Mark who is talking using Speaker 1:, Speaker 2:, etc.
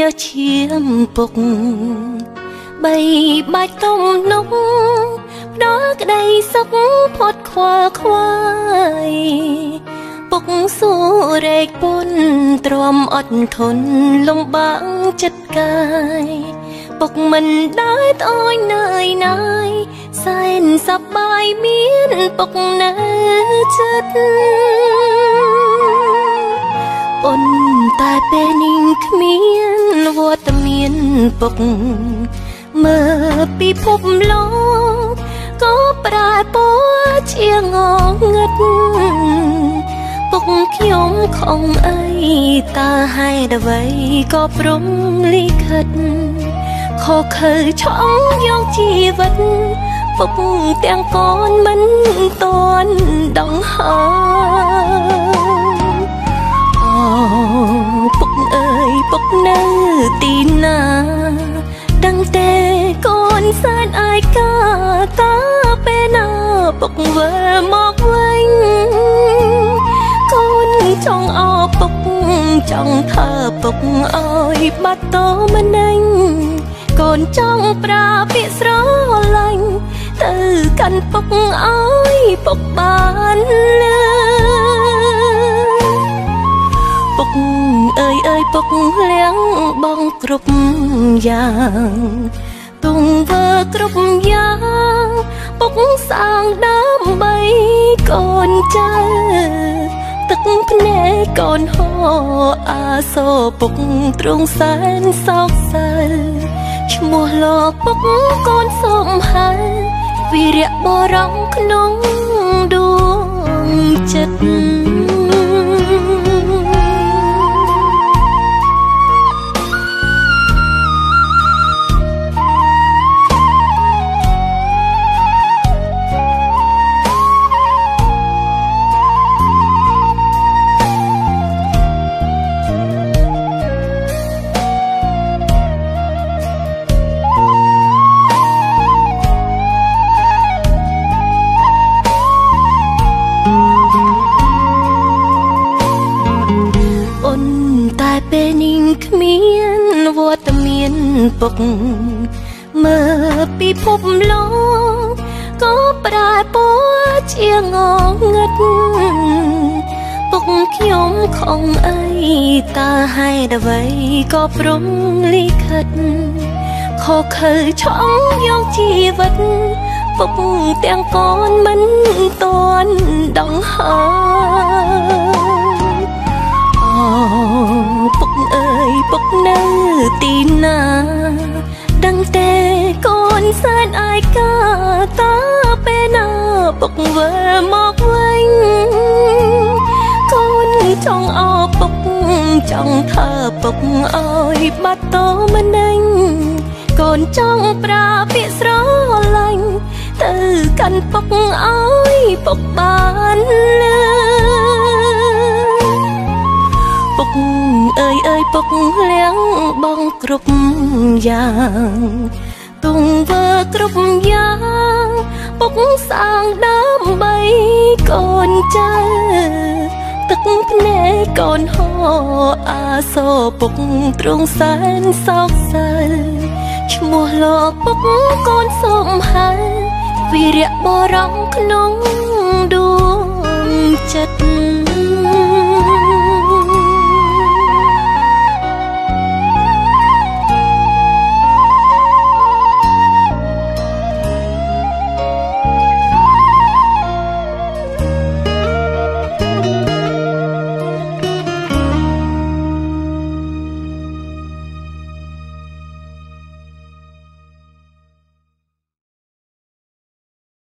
Speaker 1: ឈាមពុកបីបាច់ទុំនុកផ្ដល់ក្តីសុខផុតខ្វល់ខ្វាយពុកសួររែកពុនទ្រាំអត់ធន់លំបាកចិត្តកាយពុកមិនដែលត្អូញនឿយណាយសែនសប្បាយមានពុកនៅចិត្តប៉ុន្តែពេលនេះគ្មានវត្តមានពុកមើលពិភពលោកក៏ប្រែពណ៌ជាងងឹតពុកខ្ញុំខំអីតាហេតុអ្វីក៏ព្រមលិខិតខកខើឆក់យកជីវិតពុកទាំងកូនមិនតន់ដងហើពុកអើយពុកនៅទីណាដឹងតែកូនសែនអាយកាតាពេលណាពុកវិលមកវិញកូនចង់អោពុកចង់ធ្វើពុកអើយបាត់តមិនដេញកូនចង់ប្រាពាក្យស្រឡាញ់ទៅកាន់ពុកអើយពុកបានលើពុកអើយពុកលៀងបងគ្រប់យ៉ាងទុំវើគ្រប់យ៉ាងពុកសាងដើម្បីកូនចៅទឹកភ្នែកកូនហូរអាសូរពុកទ្រង់សែនសោកសៅឈ្មោះលោកពុកកូនសូមហើវីរៈបរំក្នុងដួងចិត្តពេលនេះគ្មានវត្តមានពុកមើលពិភពលោកក៏ប្រែពណ៌ជាងងឹតពុកខ្ញុំខំអីតាហេតុអ្វីក៏ព្រមលិខិតខកខើឆក់យកជីវិតពុកទាំងកូនមិនតន់ដងហើពុកអើយពុកនៅទីណាដឹងតែកូនសែនអាយកាតាពេលណាពុកវិលមកវិញកូនចង់អោពុកចង់ធ្វើពុកអើយបាត់តមិនដេញកូនចង់ប្រាពាក្យស្រឡាញ់ទៅកាន់ពុកអើយពុកបានលើពុកអើយពុកលៀងបងគ្រប់យ៉ាងទុំវើគ្រប់យ៉ាងពុកសាងដើម្បីកូនចៅទឹកភ្នែកកូនហូរអាសូរពុកទ្រង់សែនសោកសៅឈ្មោះលោកពុកកូនសូមហើវីរៈបរំក្នុងដួ